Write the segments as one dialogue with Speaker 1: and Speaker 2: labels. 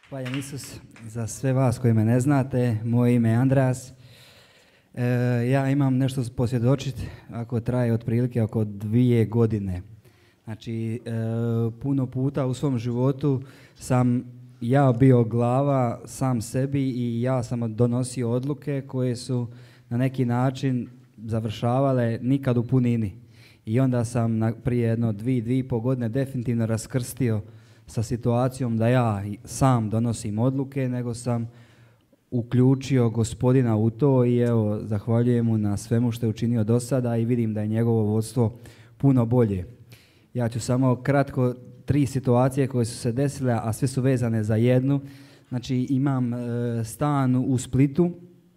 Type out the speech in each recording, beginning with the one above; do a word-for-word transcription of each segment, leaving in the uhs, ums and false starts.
Speaker 1: Hvala Isus za sve vas koji me ne znate. Moje ime je Andras. E, ja imam nešto posvjedočiti ako traje otprilike oko dvije godine. Znači, e, puno puta u svom životu sam ja bio glava sam sebi i ja sam donosio odluke koje su na neki način završavale nikad u punini. I onda sam na, prije jedno dvije, dvije i pol godine definitivno raskrstio sa situacijom da ja sam donosim odluke, nego sam uključio Gospodina u to i evo, zahvaljujem mu na svemu što je učinio do sada i vidim da je njegovo vodstvo puno bolje. Ja ću samo kratko tri situacije koje su se desile, a sve su vezane za jednu. Znači, imam e, stan u Splitu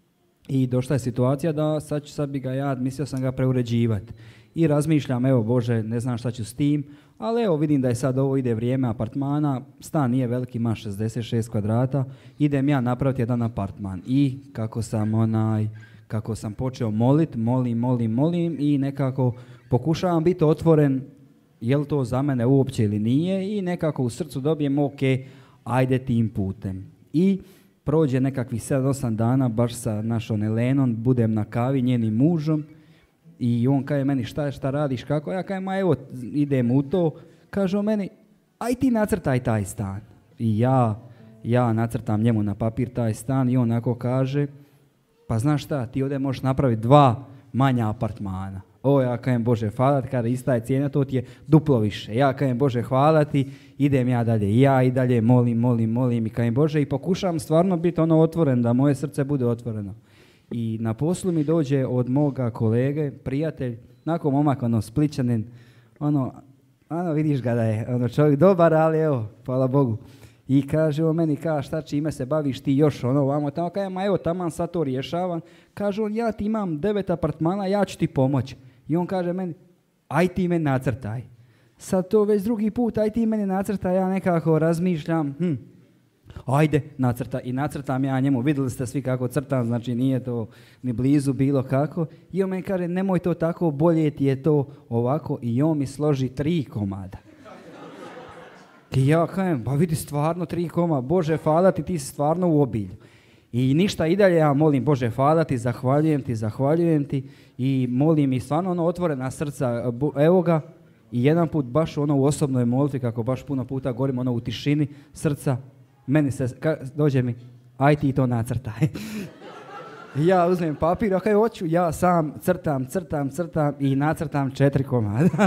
Speaker 1: i došla je situacija da sad, sad bi ga ja, mislio sam ga preuređivati. I razmišljam, evo Bože, ne znam šta ću s tim, ali evo vidim da je sad ovo ide vrijeme apartmana, stan nije veliki, ima šezdeset šest kvadrata, idem ja napraviti jedan apartman. I kako sam onaj, kako sam počeo molit, molim, molim, molim i nekako pokušavam biti otvoren, je li to za mene uopće ili nije, i nekako u srcu dobijem, ok, ajde tim putem. I prođe nekakvih sedam osam dana, baš sa našom Elenom, budem na kavi njenim mužom, i on kaže meni šta, šta radiš, kako? Ja kažem, ma evo, idem u to. Kaže on meni, aj ti nacrtaj taj stan. I ja, ja nacrtam njemu na papir taj stan i on onako kaže, pa znaš šta, ti ovdje možeš napraviti dva manja apartmana. O, ja kažem, Bože, hvala ti, kada ista je cijena, to ti je duplo više. Ja kažem, Bože, hvala ti, idem ja dalje. Ja i dalje molim, molim, molim i kažem, Bože, i pokušavam stvarno biti ono otvoren, da moje srce bude otvoreno. I na poslu mi dođe od moga kolege, prijatelj, nakon momak, ono, Splićanin, ono, ono, vidiš ga da je ono, čovjek dobar, ali evo, hvala Bogu. I kaže on meni, kaže, šta čime se baviš ti još, ono, vamo tamo, kaže, ma evo, taman sad to rješavam. Kaže on, ja ti imam devet apartmana, ja ću ti pomoći. I on kaže meni, aj ti meni nacrtaj. Sad to već drugi put, aj ti meni nacrtaj, ja nekako razmišljam, hm, ajde, nacrta. I nacrtam ja njemu, vidjeli ste svi kako crtam, znači nije to ni blizu bilo kako. I on meni kaže, nemoj to tako, bolje ti je to ovako. I on mi složi tri komada. I ja kažem, pa vidi stvarno tri koma, Bože, hvala ti, ti si stvarno u obilju. I ništa i dalje ja molim, Bože, hvala ti, zahvaljujem ti, zahvaljujem ti. I molim i stvarno ono otvorena srca, evo ga. I jedan put baš ono u osobnoj molitvi, kako baš puno puta govorim, ono u tišini srca, meni se, ka, dođe mi, aj ti to nacrtaj. Ja uzmem papir, ok, hoću, ja sam crtam, crtam, crtam i nacrtam četiri komada.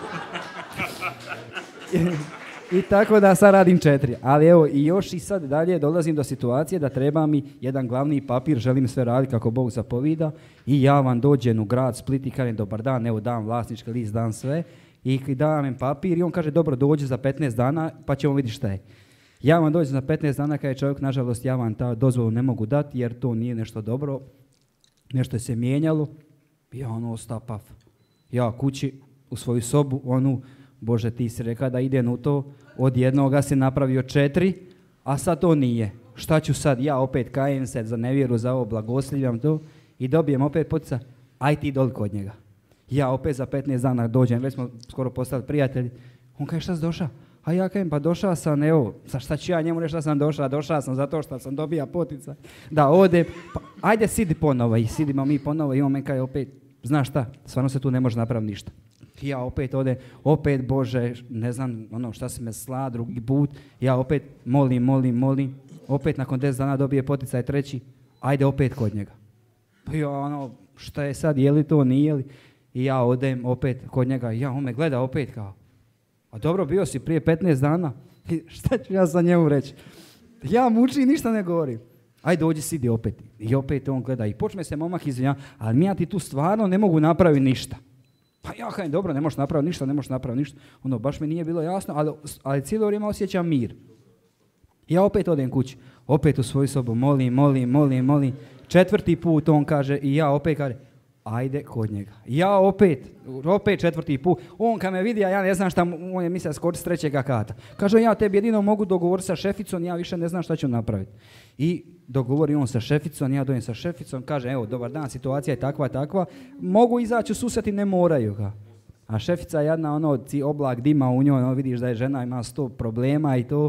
Speaker 1: I, I tako da sad radim četiri. Ali evo, i još i sad dalje dolazim do situacije da treba mi jedan glavni papir, želim sve raditi kako Bog zapovida, i ja vam dođem u grad Split i kažem, dobar dan, evo dam vlasnički list, dam sve, i dam im papir i on kaže, dobro, dođi za petnaest dana pa ćemo vidjeti šta je. Ja vam dođem za petnaest dana, kada je čovjek, nažalost, ja vam ta dozvolu ne mogu dati jer to nije nešto dobro, nešto je se mijenjalo. Ja ono ostao paf. Ja kući u svoju sobu, onu, Bože, ti si rekao da idem u to, od jednoga si napravio četiri, a sad to nije. Šta ću sad? Ja opet kajem se za nevjeru, za ovo, blagoslivljam to i dobijem opet potica, aj ti doli kod njega. Ja opet za petnaest dana dođem, već smo skoro postali prijatelji. On kaže, šta si došao? A ja kažem, pa došao sam, evo, sa šta ću ja njemu reći da sam došao? Došao sam zato što sam dobija potica da odem. Pa, ajde, sidi ponovo. I sidimo mi ponovo i on me kaže opet, znaš šta, stvarno se tu ne može napraviti ništa. I ja opet odem, opet, Bože, ne znam ono šta se me sla, drugi put. Ja opet molim, molim, molim. Opet nakon deset dana dobije poticaj treći, ajde opet kod njega. Pa ja ono, šta je sad, je li to, nije li? I ja odem opet kod njega i ja, on me gleda opet kao, a dobro, bio si prije petnaest dana. I šta ću ja za njemu reći? Ja mučim, ništa ne govorim. Ajde, dođi, sidi opet. I opet on gleda. I počne se momak izvinjavati, ali mi ja ti tu stvarno ne mogu napraviti ništa. Pa ja kažem, dobro, ne možeš napraviti ništa, ne možeš napraviti ništa. Ono, baš mi nije bilo jasno, ali, ali cijelo vrijeme osjećam mir. Ja opet odem kući. Opet u svoju sobu molim, molim, molim, molim. Četvrti put on kaže i ja opet kaže, ajde kod njega. Ja opet, opet četvrti put. On kad me vidi, a ja ne znam šta, on je mislio skočiti s trećega kata. Kaže, ja tebi jedino mogu dogovoriti sa šeficom, ja više ne znam šta ću napraviti. I dogovori on sa šeficom, ja dojem sa šeficom, kaže, evo, dobar dan, situacija je takva, takva, mogu izaći u susret i ne moraju ga. A šefica jedna, ono, oblak dima u njoj, ono, vidiš da je žena, ima sto problema i to.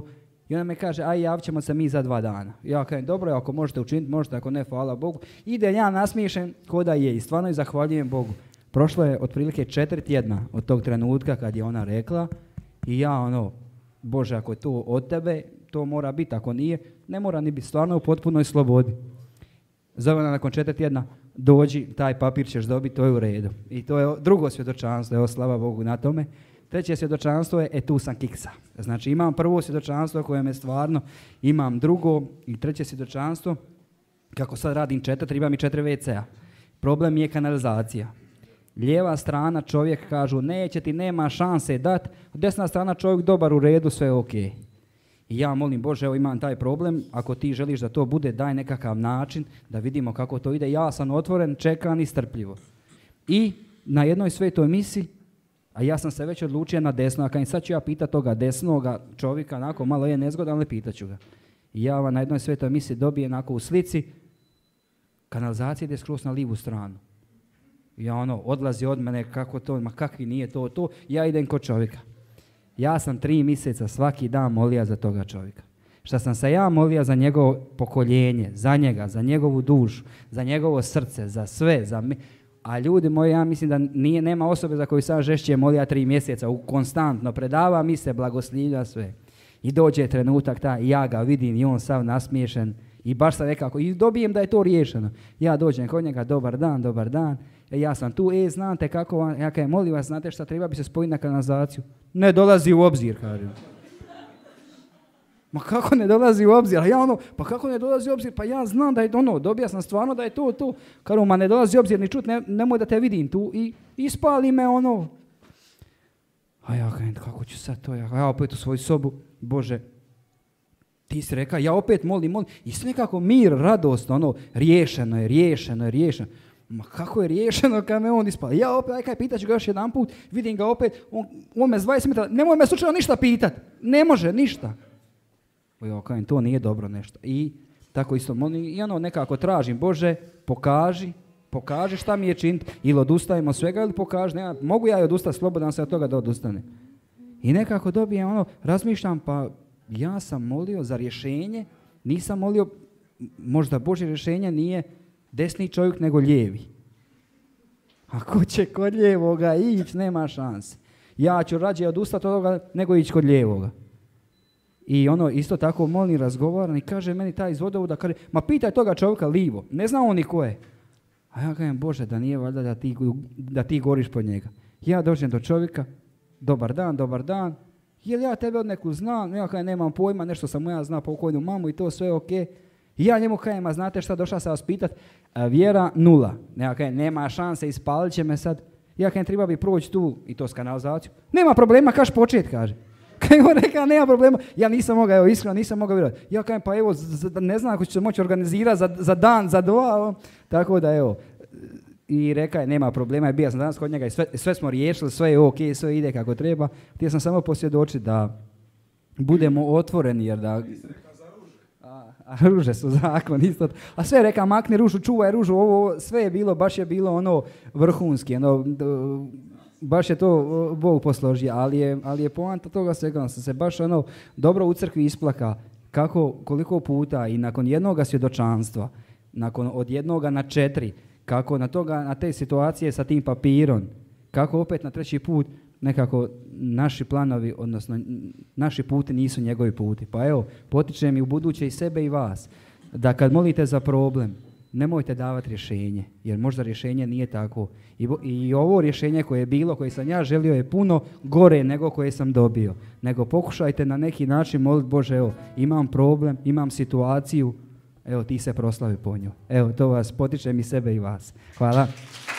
Speaker 1: I ona me kaže, aj javit ćemo se mi za dva dana. Ja kažem, dobro, ako možete učiniti, možete, ako ne, hvala Bogu. Ide ja nasmiješen ko da je i stvarno i zahvaljujem Bogu. Prošlo je otprilike četiri tjedna od tog trenutka kad je ona rekla i ja ono, Bože, ako je to od tebe, to mora biti, ako nije, ne mora ni biti, stvarno u potpunoj slobodi. Zove ona nakon četiri tjedna, dođi, taj papir ćeš dobiti, to je u redu. I to je drugo svjedočanstvo, evo slava Bogu na tome. Treće svjedočanstvo je, e tu sam kiksa. Znači imam prvo svjedočanstvo koje me stvarno, imam drugo i treće svjedočanstvo, kako sad radim četiri, trebam i četiri ve ce a. Problem je kanalizacija. Lijeva strana čovjek kažu neće ti, nema šanse dat, desna strana čovjek dobar, u redu, sve je ok. I ja molim Bože, evo imam taj problem, ako ti želiš da to bude, daj nekakav način da vidimo kako to ide. Ja sam otvoren, čekan i strpljivo. I na jednoj svetoj misi, a ja sam se već odlučio na desno, a kad sad ću ja pitati toga desnoga čovjeka, onako malo je nezgodan, ali pitat ću ga. I ja vam na jednoj svetoj misi dobijem onako u slici, kanalizacija ide skroz na livu stranu. Ja ono, odlazi od mene, kako to, ma kakvi nije to, to, ja idem kod čovjeka. Ja sam tri mjeseca svaki dan molio za toga čovjeka. Šta sam se ja molio za njegovo pokoljenje, za njega, za njegovu dušu, za njegovo srce, za sve, za mi. A ljudi moji, ja mislim da nije, nema osobe za koju sam žešće molio tri mjeseca, u konstantno predava mi se, blagoslivlja sve. I dođe trenutak taj, ja ga vidim i on sav nasmiješen i baš sam nekako, i dobijem da je to riješeno. Ja dođem kod njega, dobar dan, dobar dan. E, ja sam tu, e, znate kako vam, ja kažem, molim vas, znate šta, treba bi se spojiti na kanalizaciju. Ne dolazi u obzir, kažem. Ma kako ne dolazi u obzir? A ja ono, pa kako ne dolazi u obzir? Pa ja znam da je ono, dobija sam stvarno da je to, to. Kažu, ma ne dolazi u obzir, ni čut, ne, nemoj da te vidim tu. I ispali me ono. A ja kažem, kako ću sad to? Ja, ja opet u svoju sobu, Bože, ti si rekao, ja opet molim, molim. I sve nekako mir, radost, ono, riješeno je, riješeno je, riješeno. Ma kako je riješeno kad me on ispali? Ja opet, aj kaj, pitaću ga još jedan put, vidim ga opet, on, on me s dvadeset metara, nemoj me slučajno ništa pitat. Ne može, ništa. Ja kažem, to nije dobro nešto. I tako isto molim, i ono nekako tražim, Bože, pokaži, pokaži šta mi je činiti, ili odustavimo svega, ili pokaži, nema, mogu ja i odustati, slobodan se od toga da odustane. I nekako dobijem ono, razmišljam, pa ja sam molio za rješenje, nisam molio, možda Božje rješenje nije desni čovjek nego lijevi. Ako će kod lijevoga ići, nema šanse. Ja ću rađe odustati od toga nego ići kod lijevoga. I ono isto tako molim, razgovaram i kaže meni taj iz vodovoda, kaže, ma pitaj toga čovjeka lijevo, ne zna on ni ko je. A ja kažem, Bože, da nije valjda da ti, da ti goriš pod njega. Ja dođem do čovjeka, dobar dan, dobar dan, jel ja tebe od neku znam, ja kažem, nemam pojma, nešto sam ja zna pokojnu mamu i to sve ok. I ja njemu kažem, a znate šta, došla sam vas pitat, vjera nula. Ja kažem, nema šanse, ispalit će me sad. Ja kažem, treba bi proći tu i to s kanalizaciju. Nema problema, kaš počet, kaže. Kaj on rekao, nema problema. Ja nisam mogao, evo iskreno, nisam mogao vjerovati. Ja kažem, pa evo, z, ne znam ako ću se moći organizirati za, za dan, za dva. O. Tako da evo. I rekao je, nema problema, je bio sam danas kod njega i sve, sve smo riješili, sve je ok, sve ide kako treba. Htio sam samo posvjedočiti da budemo otvoreni, jer da... A, a ruže su zakon, isto. A sve je rekao, makni ružu, čuvaj ružu, ovo, ovo, sve je bilo, baš je bilo ono vrhunski, ono... Baš je to Bog posložio, ali je, ali je poanta toga svega, sam se baš ono dobro u crkvi isplaka, kako, koliko puta i nakon jednoga svjedočanstva, nakon od jednoga na četiri, kako na toga, na te situacije sa tim papirom, kako opet na treći put nekako naši planovi, odnosno naši puti nisu njegovi puti. Pa evo, potičem i u buduće i sebe i vas, da kad molite za problem, nemojte davati rješenje, jer možda rješenje nije tako. I, I ovo rješenje koje je bilo, koje sam ja želio, je puno gore nego koje sam dobio. Nego pokušajte na neki način moliti, Bože, evo, imam problem, imam situaciju, evo, ti se proslavi po nju. Evo, to vas potičem i sebe i vas. Hvala.